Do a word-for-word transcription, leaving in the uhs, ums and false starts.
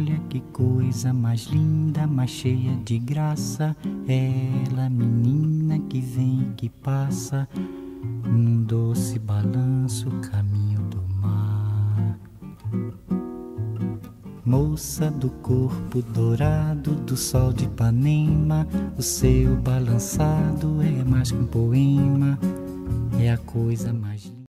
olha que coisa mais linda, mais cheia de graça. Ela, menina que vem e que passa, num doce balanço, caminho do mar. Moça do corpo dourado do sol de Ipanema, o seu balançado é mais que um poema, é a coisa mais linda.